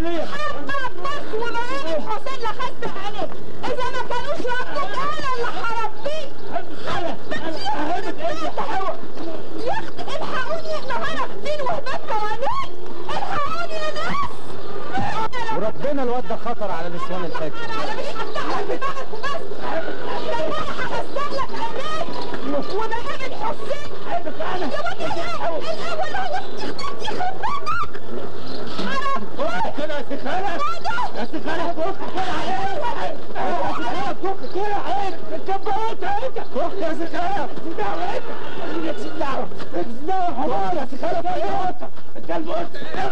ليه؟ حبك بس ومعين الحسين لا خسر عليك، إذا ما كانوش يردوك أنا اللي هربيك. أهبت إيه تحاول؟ يا أختي الحقوني إحنا هنا في دين وهبات قوانين، الحقوني يا ناس. وربنا الواد ده خطر على نسوان الحج. أنا مش هفتح لك دماغك وبس، ده أنا هكسر لك عينيك ومعين الحسين. أهبت أنا يا ودي الأول هو يخرب بيتك. كده يا سخانة يا سخانة فك كده عليك يا سخانة فك كده عليك اتكبرت عليك فك يا سخانة دعوة انت مالكش دعوة مالكش دعوة حمار يا سخانة انت الموت